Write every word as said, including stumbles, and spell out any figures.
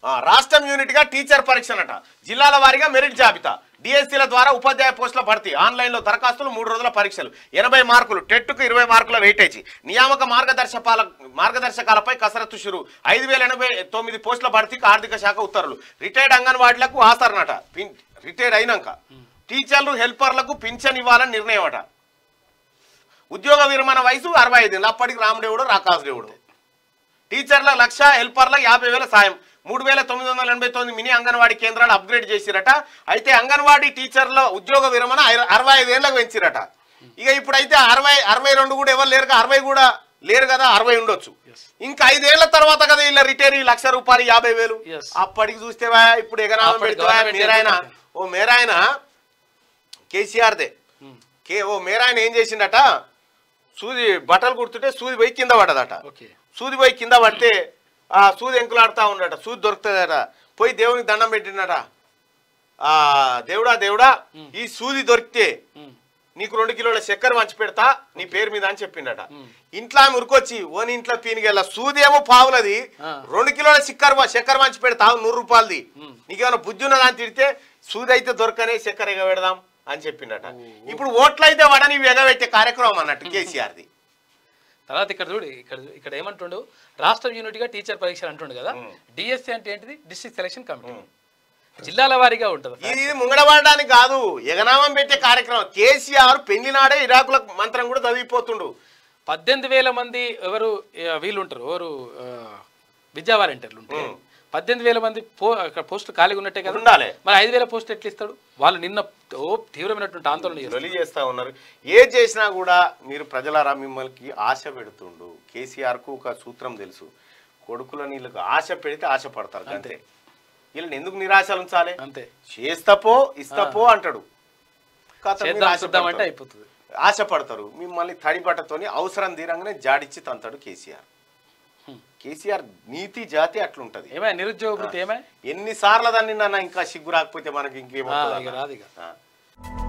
రాష్ట్రం యూనిట్ గా టీచర్ పరీక్షనట జిల్లాల వారీగా మెరిట్ జాబితా డిఎస్సీల ద్వారా ఉపాధ్యాయ పోస్టుల భర్తీ ఆన్లైన్లో దరఖాస్తులు మూడు రోజుల పరీక్షలు ఎనభై మార్కులు టెట్కు ఇరవై మార్కుల వెయిటేజీ నియామక మార్గదర్శకాల మార్గదర్శకాలపై కసరత్తు షురు ఐదు వేల ఎనభై తొమ్మిది పోస్టుల భర్తీకి ఆర్థిక శాఖ ఉత్తర్వులు రిటైర్డ్ అంగన్వాడీలకు ఆసరనట రిటైర్డ్ అయినాక టీచర్లు హెల్పర్లకు పింఛన్ ఇవ్వాలని నిర్ణయం అట ఉద్యోగ విరమణ వయసు అరవై ఐదు అప్పటికి రామదేవుడు రాకాసు దేవుడు టీచర్ల లక్ష హెల్పర్ల యాభై వేల సాయం మూడు వేల తొమ్మిది వందల ఎనభై తొమ్మిది మినీ అంగన్వాడీ కేంద్రాలు అప్గ్రేడ్ చేసిరట అయితే అంగన్వాడీ టీచర్ల ఉద్యోగ విరమణ అరవై ఐదు ఏళ్ళకు పెంచిరట ఇక ఇప్పుడైతే అరవై అరవై రెండు కూడా ఎవరు లేరు అరవై కూడా లేరు కదా అరవై ఉండొచ్చు ఇంకా ఐదేళ్ల తర్వాత కదా వీళ్ళ రిటైర్ లక్ష రూపాయలు యాభై వేలు అప్పటికి చూస్తేవా ఇప్పుడు ఎగనామం పెడతావా మీరాయన ఓ మేరాయన కేసీఆర్దే కే ఓ మేరాయన ఏం చేసిండట సూది బట్టలు కుడుతుంటే సూది పోయి కింద పడ్డదట సూది పోయి కింద పడితే ఆ సూది ఎంకులాడుతూ ఉండట సూది దొరుకుతుందట పోయి దేవునికి దండం పెట్టిండట ఆ దేవుడా దేవుడా ఈ సూది దొరికితే నీకు రెండు కిలోల చక్కెర మంచి పెడతా నీ పేరు మీద అని చెప్పిండట ఇంట్లో ఆమె ఉరికొచ్చి ఓని ఇంట్లో పీనికెళ్ళ సూది ఏమో పావులది రెండు కిలోల చక్కెర చక్కెర మంచి పెడతా నూరు రూపాయలది నీకేమైనా బుద్ధి ఉన్నదా అని తిడితే సూది అయితే దొరకనే చక్కెర ఎగ పెడదాం అని చెప్పిండట ఇప్పుడు ఓట్లు అయితే వాడని ఎగబెట్టే కార్యక్రమం అన్నట్టు కేసీఆర్ది తర్వాత ఇక్కడ చూడు ఇక్కడ ఇక్కడ ఏమంటుండు రాష్ట్ర యూనిట్గా టీచర్ పరీక్షలు అంటుండు కదా డిఎస్సి అంటే ఏంటిది డిస్ట్రిక్ట్ సెలక్షన్ కమిటీ జిల్లాల వారీగా ఉంటుంది ఇది ముంగడబడడానికి కాదు ఎగనామం పెట్టే కార్యక్రమం కేసీఆర్ పెళ్లినాడే ఇరాకుల మంత్రం కూడా చదివిపోతుండు పద్దెనిమిది వేల మంది ఎవరు వీళ్ళు ఉంటారు ఎవరు విద్యా వాలంటీర్లు ఉంటారు పద్దెనిమిది వేల మంది పో పోస్టులు ఖాళీగా ఉన్నట్టే కదా ఉండాలి మరి ఐదు వేల పోస్టులు ఎట్లా ఇస్తాడు వాళ్ళు నిన్న తీవ్రమైనటువంటి ఆందోళన చేస్తా ఉన్నారు ఏది చేసినా కూడా మీరు ప్రజలారా మిమ్మల్ని ఆశ పెడుతుండు కేసీఆర్ కు ఒక సూత్రం తెలుసు కొడుకుల నీళ్ళకు ఆశ పెడితే ఆశ పడతారు అంతే వీళ్ళని ఎందుకు నిరాశలు ఉంచాలి అంతే చేస్తపో ఇస్తపో అంటాడు అంటే అయిపోతుంది ఆశ పడతారు మిమ్మల్ని తడిబట్టతోని అవసరం తీరంగానే జాడిచ్చి తంతాడు కేసీఆర్ కేసీఆర్ నీతి జాతి అట్లుంటది ఏమైనా నిరుద్యోగ వృత్తి ఏమైనా ఎన్నిసార్లు దాన్ని నాన్న ఇంకా సిగ్గు రాకపోతే మనకి ఇంకేమో రాదు.